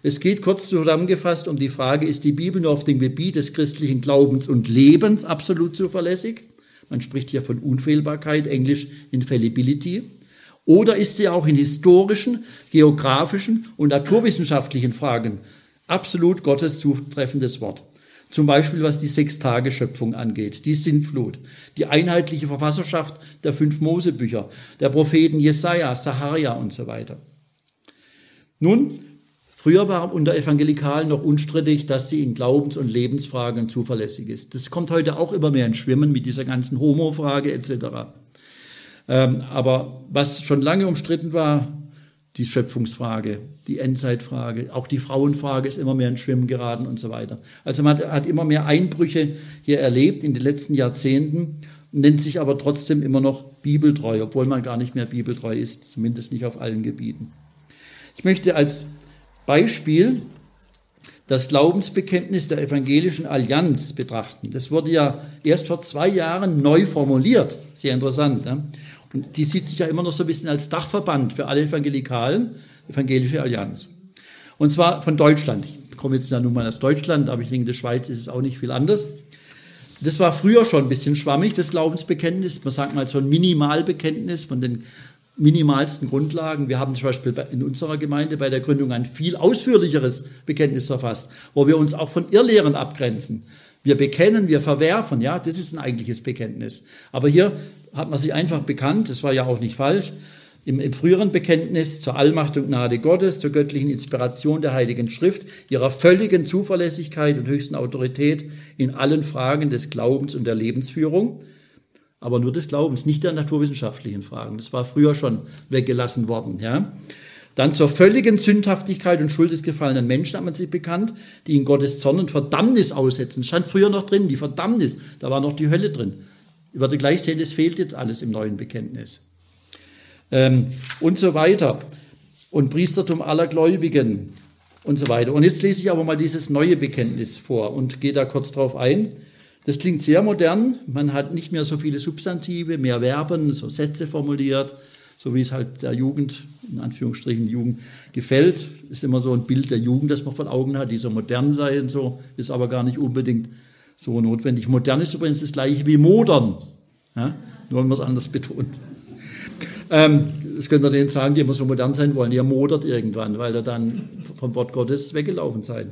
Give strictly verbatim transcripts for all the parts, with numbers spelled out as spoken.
Es geht kurz zusammengefasst um die Frage, ist die Bibel nur auf dem Gebiet des christlichen Glaubens und Lebens absolut zuverlässig? Man spricht hier von Unfehlbarkeit, englisch Infallibility. Oder ist sie auch in historischen, geografischen und naturwissenschaftlichen Fragen absolut Gottes zutreffendes Wort? Zum Beispiel was die Sechstageschöpfung angeht, die Sintflut, die einheitliche Verfasserschaft der fünf Mosebücher, der Propheten Jesaja, Sacharia und so weiter. Nun, früher war unter Evangelikalen noch unstrittig, dass sie in Glaubens- und Lebensfragen zuverlässig ist. Das kommt heute auch immer mehr ins Schwimmen mit dieser ganzen Homo-Frage et cetera. Ähm, aber was schon lange umstritten war, die Schöpfungsfrage, die Endzeitfrage, auch die Frauenfrage ist immer mehr ins Schwimmen geraten und so weiter. Also man hat immer mehr Einbrüche hier erlebt in den letzten Jahrzehnten, nennt sich aber trotzdem immer noch bibeltreu, obwohl man gar nicht mehr bibeltreu ist, zumindest nicht auf allen Gebieten. Ich möchte als Beispiel das Glaubensbekenntnis der Evangelischen Allianz betrachten. Das wurde ja erst vor zwei Jahren neu formuliert, sehr interessant. Ja? Und die sieht sich ja immer noch so ein bisschen als Dachverband für alle Evangelikalen, Evangelische Allianz. Und zwar von Deutschland. Ich komme jetzt ja nun mal aus Deutschland, aber ich denke, in der Schweiz ist es auch nicht viel anders. Das war früher schon ein bisschen schwammig, das Glaubensbekenntnis. Man sagt mal so ein Minimalbekenntnis von den minimalsten Grundlagen. Wir haben zum Beispiel in unserer Gemeinde bei der Gründung ein viel ausführlicheres Bekenntnis verfasst, wo wir uns auch von Irrlehren abgrenzen. Wir bekennen, wir verwerfen, ja, das ist ein eigentliches Bekenntnis. Aber hier hat man sich einfach bekannt, das war ja auch nicht falsch, im, im früheren Bekenntnis zur Allmacht und Gnade Gottes, zur göttlichen Inspiration der Heiligen Schrift, ihrer völligen Zuverlässigkeit und höchsten Autorität in allen Fragen des Glaubens und der Lebensführung, aber nur des Glaubens, nicht der naturwissenschaftlichen Fragen. Das war früher schon weggelassen worden, ja. Dann zur völligen Sündhaftigkeit und Schuld des gefallenen Menschen hat man sich bekannt, die in Gottes Zorn und Verdammnis aussetzen. Das stand früher noch drin, die Verdammnis, da war noch die Hölle drin. Ihr werdet gleich sehen, das fehlt jetzt alles im neuen Bekenntnis. Ähm, und so weiter. Und Priestertum aller Gläubigen und so weiter. Und jetzt lese ich aber mal dieses neue Bekenntnis vor und gehe da kurz drauf ein. Das klingt sehr modern, man hat nicht mehr so viele Substantive, mehr Verben, so Sätze formuliert, so wie es halt der Jugend, in Anführungsstrichen Jugend, gefällt. Ist immer so ein Bild der Jugend, das man vor Augen hat, die so modern sei und so, ist aber gar nicht unbedingt so notwendig. Modern ist übrigens das gleiche wie modern, ja? Nur wenn man es anders betont. Ähm, das könnt ihr denen sagen, die immer so modern sein wollen, ihr modert irgendwann, weil ihr dann vom Wort Gottes weggelaufen seid.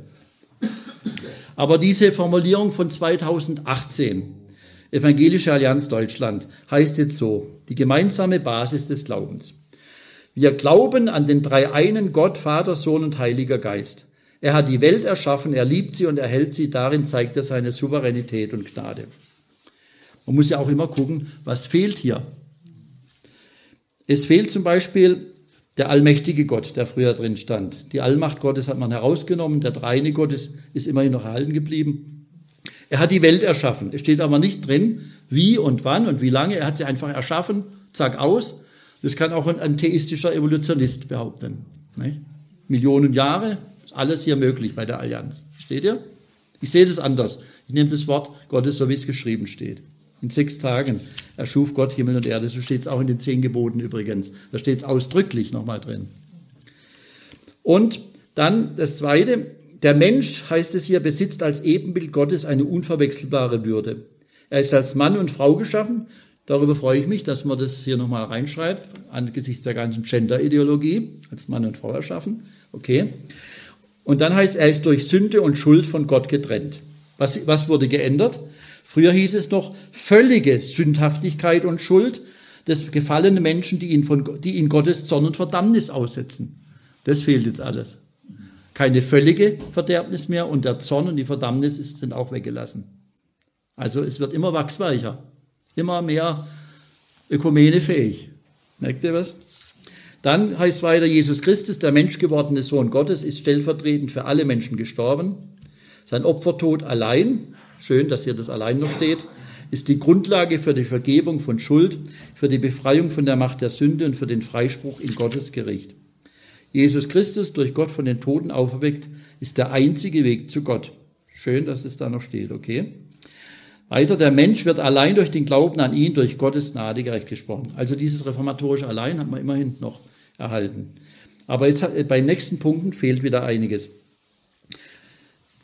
Aber diese Formulierung von zweitausendachtzehn, Evangelische Allianz Deutschland, heißt jetzt so, die gemeinsame Basis des Glaubens. Wir glauben an den dreieinen Gott, Vater, Sohn und Heiliger Geist. Er hat die Welt erschaffen, er liebt sie und erhält sie, darin zeigt er seine Souveränität und Gnade. Man muss ja auch immer gucken, was fehlt hier. Es fehlt zum Beispiel der allmächtige Gott, der früher drin stand. Die Allmacht Gottes hat man herausgenommen, der dreieine Gott ist, ist immerhin noch erhalten geblieben. Er hat die Welt erschaffen. Es steht aber nicht drin, wie und wann und wie lange. Er hat sie einfach erschaffen, zack, aus. Das kann auch ein, ein theistischer Evolutionist behaupten. Nicht? Millionen Jahre, ist alles hier möglich bei der Allianz. Versteht ihr? Ich sehe das anders. Ich nehme das Wort Gottes, so wie es geschrieben steht. In sechs Tagen erschuf Gott Himmel und Erde. So steht es auch in den zehn Geboten übrigens. Da steht es ausdrücklich nochmal drin. Und dann das Zweite. Der Mensch, heißt es hier, besitzt als Ebenbild Gottes eine unverwechselbare Würde. Er ist als Mann und Frau geschaffen. Darüber freue ich mich, dass man das hier nochmal reinschreibt, angesichts der ganzen Gender-Ideologie, als Mann und Frau erschaffen. Okay. Und dann heißt, er ist durch Sünde und Schuld von Gott getrennt. Was, was wurde geändert? Früher hieß es noch völlige Sündhaftigkeit und Schuld des gefallenen Menschen, die ihn, von, die ihn Gottes Zorn und Verdammnis aussetzen. Das fehlt jetzt alles. Keine völlige Verderbnis mehr und der Zorn und die Verdammnis ist, sind auch weggelassen. Also es wird immer wachsweicher, immer mehr ökumenefähig. Merkt ihr was? Dann heißt weiter, Jesus Christus, der menschgewordene Sohn Gottes, ist stellvertretend für alle Menschen gestorben. Sein Opfertod allein, schön, dass hier das allein noch steht, ist die Grundlage für die Vergebung von Schuld, für die Befreiung von der Macht der Sünde und für den Freispruch in Gottes Gericht. Jesus Christus, durch Gott von den Toten auferweckt, ist der einzige Weg zu Gott. Schön, dass es da noch steht, okay? Weiter, der Mensch wird allein durch den Glauben an ihn, durch Gottes Gnade gerecht gesprochen. Also dieses reformatorische Allein hat man immerhin noch erhalten. Aber jetzt hat, bei den nächsten Punkten fehlt wieder einiges.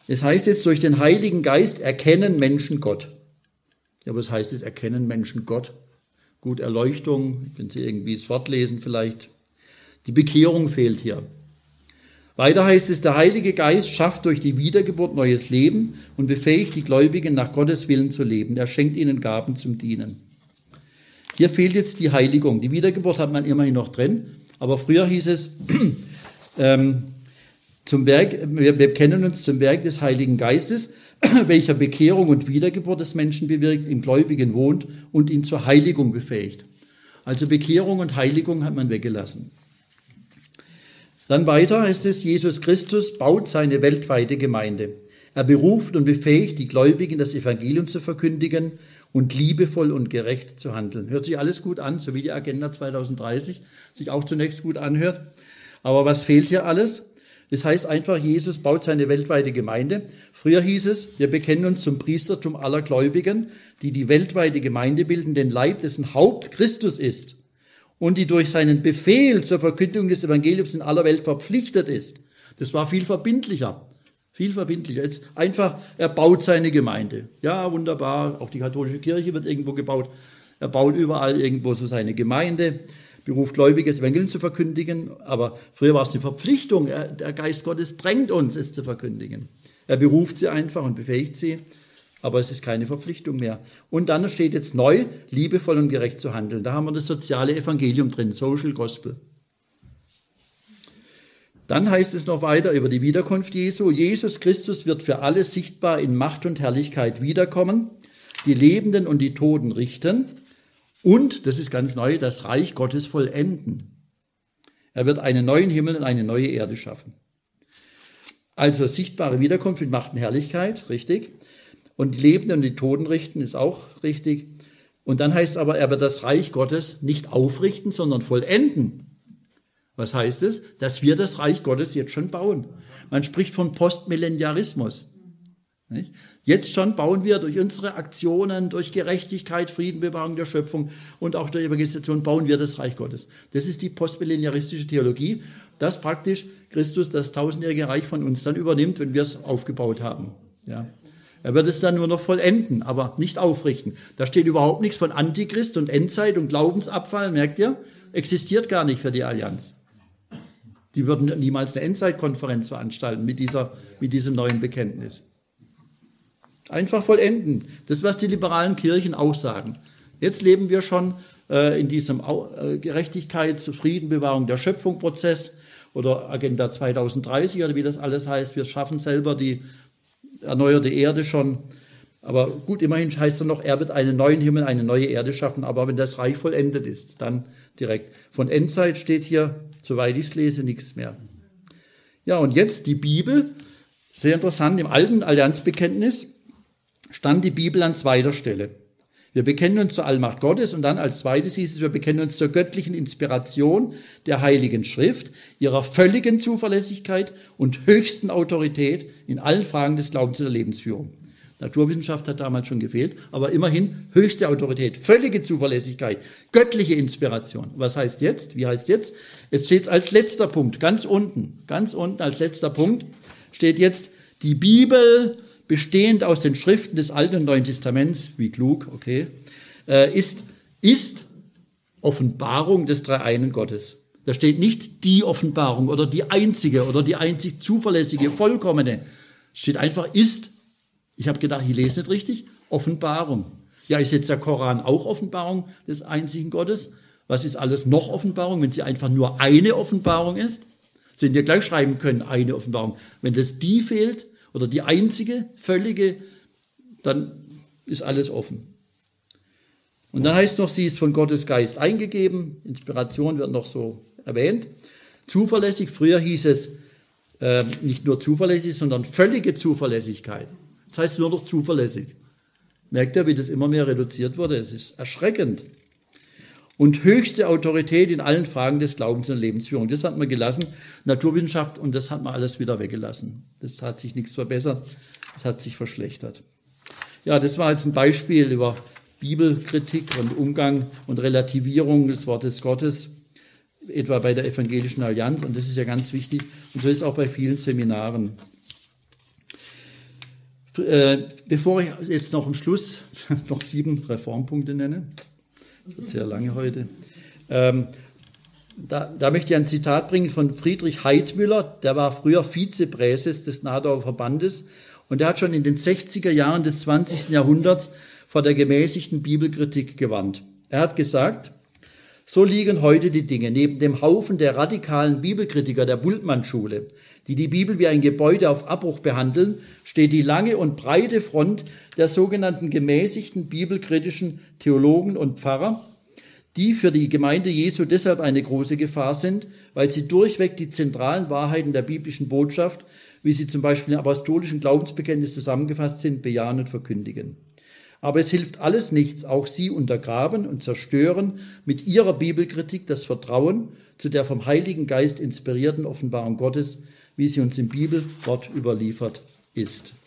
Es heißt jetzt, durch den Heiligen Geist erkennen Menschen Gott. Ja, was heißt es, erkennen Menschen Gott? Gut, Erleuchtung, wenn Sie irgendwie das Wort lesen vielleicht. Die Bekehrung fehlt hier. Weiter heißt es, der Heilige Geist schafft durch die Wiedergeburt neues Leben und befähigt die Gläubigen, nach Gottes Willen zu leben. Er schenkt ihnen Gaben zum Dienen. Hier fehlt jetzt die Heiligung. Die Wiedergeburt hat man immerhin noch drin, aber früher hieß es, ähm, zum Werk, wir bekennen uns zum Werk des Heiligen Geistes, welcher Bekehrung und Wiedergeburt des Menschen bewirkt, im Gläubigen wohnt und ihn zur Heiligung befähigt. Also Bekehrung und Heiligung hat man weggelassen. Dann weiter heißt es, Jesus Christus baut seine weltweite Gemeinde. Er beruft und befähigt die Gläubigen, das Evangelium zu verkündigen und liebevoll und gerecht zu handeln. Hört sich alles gut an, so wie die Agenda zwanzig dreißig sich auch zunächst gut anhört. Aber was fehlt hier alles? Das heißt einfach, Jesus baut seine weltweite Gemeinde. Früher hieß es, wir bekennen uns zum Priestertum aller Gläubigen, die die weltweite Gemeinde bilden, den Leib, dessen Haupt Christus ist und die durch seinen Befehl zur Verkündigung des Evangeliums in aller Welt verpflichtet ist. Das war viel verbindlicher, viel verbindlicher. Jetzt einfach, er baut seine Gemeinde. Ja, wunderbar, auch die katholische Kirche wird irgendwo gebaut. Er baut überall irgendwo so seine Gemeinde, beruft Gläubige, das Evangelium zu verkündigen. Aber früher war es eine Verpflichtung. Er, der Geist Gottes drängt uns, es zu verkündigen. Er beruft sie einfach und befähigt sie. Aber es ist keine Verpflichtung mehr. Und dann steht jetzt neu, liebevoll und gerecht zu handeln. Da haben wir das soziale Evangelium drin, Social Gospel. Dann heißt es noch weiter über die Wiederkunft Jesu. Jesus Christus wird für alle sichtbar in Macht und Herrlichkeit wiederkommen, die Lebenden und die Toten richten und, das ist ganz neu, das Reich Gottes vollenden. Er wird einen neuen Himmel und eine neue Erde schaffen. Also sichtbare Wiederkunft in Macht und Herrlichkeit, richtig. Und die Lebenden und die Toten richten, ist auch richtig. Und dann heißt es aber, er wird das Reich Gottes nicht aufrichten, sondern vollenden. Was heißt es? Dass wir das Reich Gottes jetzt schon bauen. Man spricht von Postmillenniarismus. Nicht? Jetzt schon bauen wir durch unsere Aktionen, durch Gerechtigkeit, Frieden, Bewahrung der Schöpfung und auch durch Evangelisation bauen wir das Reich Gottes. Das ist die postmillenniaristische Theologie, dass praktisch Christus das tausendjährige Reich von uns dann übernimmt, wenn wir es aufgebaut haben. Ja. Er wird es dann nur noch vollenden, aber nicht aufrichten. Da steht überhaupt nichts von Antichrist und Endzeit und Glaubensabfall, merkt ihr? Existiert gar nicht für die Allianz. Die würden niemals eine Endzeitkonferenz veranstalten mit, dieser, mit diesem neuen Bekenntnis. Einfach vollenden. Das ist, was die liberalen Kirchen auch sagen. Jetzt leben wir schon äh, in diesem äh, Gerechtigkeit, Frieden, Bewahrung der Schöpfung Prozess oder Agenda zwanzig dreißig oder wie das alles heißt. Wir schaffen selber die erneuerte Erde schon. Aber gut, immerhin heißt es noch, er wird einen neuen Himmel, eine neue Erde schaffen. Aber wenn das Reich vollendet ist, dann direkt. Von Endzeit steht hier, soweit ich es lese, nichts mehr. Ja, und jetzt die Bibel. Sehr interessant, im alten Allianzbekenntnis stand die Bibel an zweiter Stelle. Wir bekennen uns zur Allmacht Gottes und dann als zweites hieß es, wir bekennen uns zur göttlichen Inspiration der Heiligen Schrift, ihrer völligen Zuverlässigkeit und höchsten Autorität in allen Fragen des Glaubens und der Lebensführung. Naturwissenschaft hat damals schon gefehlt, aber immerhin höchste Autorität, völlige Zuverlässigkeit, göttliche Inspiration. Was heißt jetzt? Wie heißt jetzt? Es steht als letzter Punkt, ganz unten, ganz unten als letzter Punkt steht jetzt, die Bibel, bestehend aus den Schriften des Alten und Neuen Testaments, wie klug, okay, ist, ist Offenbarung des Dreieinen Gottes. Da steht nicht die Offenbarung oder die einzige oder die einzig zuverlässige, vollkommene. Es steht einfach ist. Ich habe gedacht, ich lese nicht richtig. Offenbarung. Ja, ist jetzt der Koran auch Offenbarung des einzigen Gottes? Was ist alles noch Offenbarung, wenn sie einfach nur eine Offenbarung ist? Sie ja gleich schreiben können, eine Offenbarung. Wenn das die fehlt, oder die einzige, völlige, dann ist alles offen. Und dann heißt noch, sie ist von Gottes Geist eingegeben, Inspiration wird noch so erwähnt. Zuverlässig, früher hieß es äh, nicht nur zuverlässig, sondern völlige Zuverlässigkeit. Das heißt nur noch zuverlässig. Merkt ihr, wie das immer mehr reduziert wurde? Es ist erschreckend. Und höchste Autorität in allen Fragen des Glaubens und Lebensführung. Das hat man gelassen. Naturwissenschaft, und das hat man alles wieder weggelassen. Das hat sich nichts verbessert, das hat sich verschlechtert. Ja, das war jetzt ein Beispiel über Bibelkritik und Umgang und Relativierung des Wortes Gottes, etwa bei der Evangelischen Allianz. Und das ist ja ganz wichtig. Und so ist es auch bei vielen Seminaren. Äh, bevor ich jetzt noch am Schluss noch sieben Reformpunkte nenne, das wird sehr lange heute, ähm, da, da möchte ich ein Zitat bringen von Friedrich Heidmüller, der war früher Vizepräses des Nahdorfer Verbandes und der hat schon in den sechziger Jahren des zwanzigsten Jahrhunderts vor der gemäßigten Bibelkritik gewarnt. Er hat gesagt, so liegen heute die Dinge. Neben dem Haufen der radikalen Bibelkritiker der Bultmann-Schule, die die Bibel wie ein Gebäude auf Abbruch behandeln, steht die lange und breite Front der sogenannten gemäßigten bibelkritischen Theologen und Pfarrer, die für die Gemeinde Jesu deshalb eine große Gefahr sind, weil sie durchweg die zentralen Wahrheiten der biblischen Botschaft, wie sie zum Beispiel im apostolischen Glaubensbekenntnis zusammengefasst sind, bejahen und verkündigen. Aber es hilft alles nichts, auch sie untergraben und zerstören mit ihrer Bibelkritik das Vertrauen zu der vom Heiligen Geist inspirierten Offenbarung Gottes, wie sie uns im Bibelwort überliefert ist.